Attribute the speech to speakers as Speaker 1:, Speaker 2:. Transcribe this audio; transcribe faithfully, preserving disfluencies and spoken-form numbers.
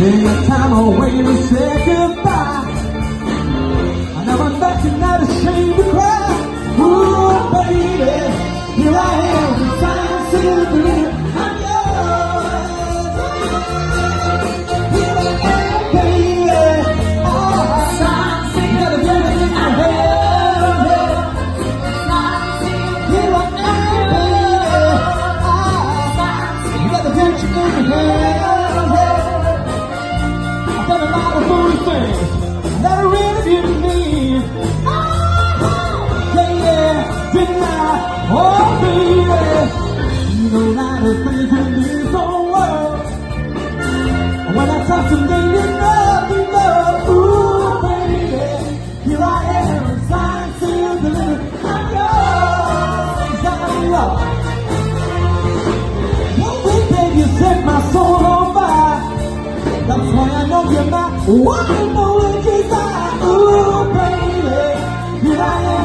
Speaker 1: Every time I wait to say goodbye, I know I'm back and not ashamed to cry. Ooh, baby, here I am, trying to believe I'm yours. Here I am, baby. Oh, you got a feeling in your head. Here I am, baby. Oh, you got the picture in your head. That really didn't mean, oh, yeah, yeah, didn't I? Oh, baby, you know not a thing in this whole world. When I touch something, you know, you know, ooh, baby, here I am, signed, sealed, delivered, I'm yours, I'm yours. One week, baby, you set my soul on fire. That's why I know you're not. Why I know it is I. Ooh, baby, here I am.